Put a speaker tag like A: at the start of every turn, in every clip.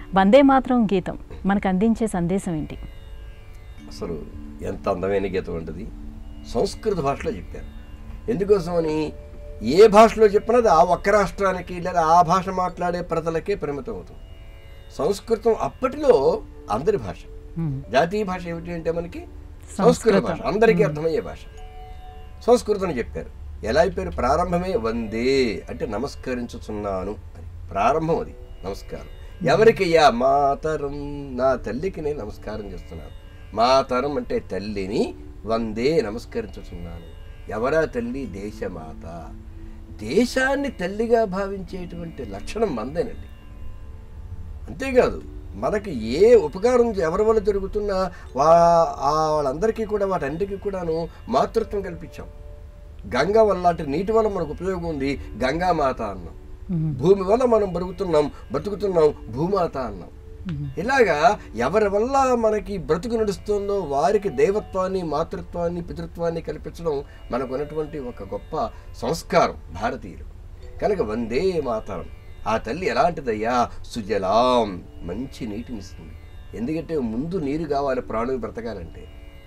A: వందే మాతరం గీతం మనకు అందించే సందేశం ఏంటి?
B: అసలు ఎంత అందమైన గీతం ఉంటుంది. సంస్కృత భాషలో చెప్పారు. ఎందుకోసమని ఏ భాషలో చెప్పినది ఆ ఒక్క రాష్ట్రానికి లేదా ఆ భాష మాట్లాడే ప్రజలకే పరిమితం అవుతుంది. సంస్కృతం అప్పటిలో అందరి భాష. జాతీయ భాష ఏమిటి అంటే మనకి సంస్కృత భాష, అందరికీ అర్థమయ్యే భాష. సంస్కృతం చెప్పారు. ఎలా అయిపోయారు? ప్రారంభమే వందే అంటే నమస్కరించుచున్నాను అని ప్రారంభం. అది నమస్కారం ఎవరికయ్యా? మాతరం, నా తల్లికి నేను నమస్కారం చేస్తున్నాను. మాతరం అంటే తల్లిని, వందే నమస్కరించుచున్నాను. ఎవరా తల్లి? దేశమాత. దేశాన్ని తల్లిగా భావించేటువంటి లక్షణం మందేనండి. అంతేకాదు మనకి ఏ ఉపకారం ఎవరి వల్ల జరుగుతున్నా వాళ్ళందరికీ కూడా వాటన్నిటికీ కూడాను మాతృత్వం కల్పించాం. గంగ వల్ల అంటే నీటి వల్ల మనకు ఉపయోగం ఉంది, గంగామాత అన్నాం. భూమి వల్ల మనం బతుకుతున్నాం, భూమాత అన్నాం. ఇలాగా ఎవరి వల్ల మనకి బ్రతుకు నడుస్తుందో వారికి దైవత్వాన్ని, మాతృత్వాన్ని, పితృత్వాన్ని కల్పించడం మనకు ఉన్నటువంటి ఒక గొప్ప సంస్కారం భారతీయులు. కనుక వందే మాతరం. ఆ తల్లి ఎలాంటిదయ్యా? సుజలాం, మంచి నీటినిస్తుంది. ఎందుకంటే ముందు నీరు కావాలి ప్రాణులు బ్రతకాలంటే.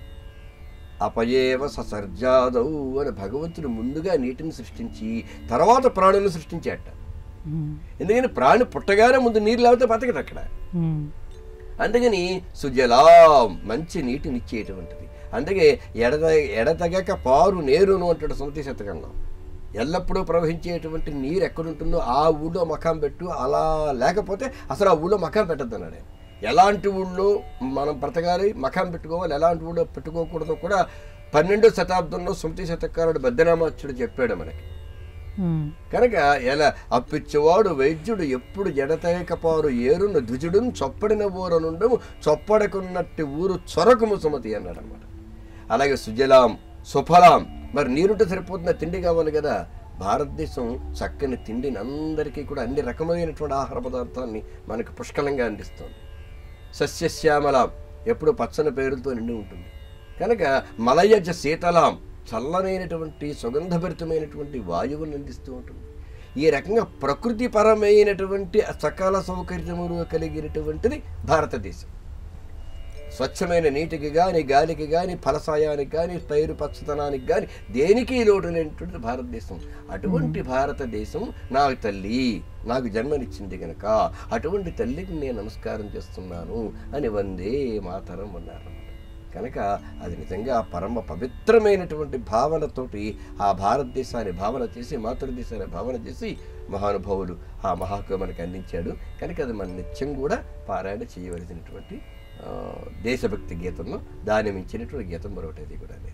B: అపయేవ ససర్జాదౌ అని భగవంతుడు ముందుగా నీటిని సృష్టించి తర్వాత ప్రాణులను సృష్టించాట. ఎందుకని ప్రాణి పుట్టగానే ముందు నీరు లేకపోతే బతకదు అక్కడ. అందుకని సుజలాం, మంచి నీటినిచ్చేటువంటిది. అందుకే ఎడతగక పారు నేరును అంటాడు సుమతి శతకంలో. ఎల్లప్పుడూ ప్రవహించేటువంటి నీరు ఎక్కడుంటుందో ఆ ఊళ్ళో మకాం పెట్టు, అలా లేకపోతే అసలు ఆ ఊళ్ళో మకాం పెట్టద్దు అన్నాడు. ఎలాంటి ఊళ్ళో మనం బ్రతకాలి, మకాం పెట్టుకోవాలి, ఎలాంటి ఊళ్ళో పెట్టుకోకూడదో కూడా 12వ శతాబ్దంలో సుమతి శతకారుడు బద్దనామాచ్యుడు చెప్పాడు మనకి. కనుక ఎలా అప్పిచ్చేవాడు వైద్యుడు ఎప్పుడు ఎడతేకపారు ఏరును ద్విజుడును చొప్పడిన ఊరనుండము చొప్పడకున్నట్టు ఊరు చొరకుము సుమతి అన్నాడు అనమాట. అలాగే సుజలాం, సుఫలాం. మరి నీరుంటే సరిపోతున్న, తిండి కావాలి కదా. భారతదేశం చక్కని తిండిని అందరికీ కూడా అన్ని రకమైనటువంటి ఆహార పదార్థాన్ని మనకు పుష్కలంగా అందిస్తుంది. సస్యశ్యామలాం, ఎప్పుడు పచ్చని పేరులతో నిండి ఉంటుంది. కనుక మలయజ శీతలాం, చల్లనైనటువంటి సుగంధభరితమైనటువంటి వాయువులను అందిస్తూ ఉంటుంది. ఈ రకంగా ప్రకృతిపరమైనటువంటి సకల సౌకర్యములు కలిగినటువంటిది భారతదేశం. స్వచ్ఛమైన నీటికి కానీ, గాలికి కానీ, ఫలసాయానికి కానీ, పైరు పచ్చదనానికి కానీ దేనికి లోటు లేనటువంటిది భారతదేశం. అటువంటి భారతదేశం నాకు తల్లి, నాకు జన్మనిచ్చింది కనుక అటువంటి తల్లికి నేను నమస్కారం చేస్తున్నాను అని వందే మాతరం అన్నారు. కనుక అది నిజంగా పరమ పవిత్రమైనటువంటి భావనతోటి ఆ భారతదేశాన్ని భావన చేసి, మాతృదేశాన్ని భావన చేసి మహానుభావుడు ఆ మహాకవి మనకు అందించాడు. కనుక అది మన నిత్యం కూడా పారాయణ చేయవలసినటువంటి దేశభక్తి గీతంలో దాని మించినటువంటి గీతం మరొకటి కూడా.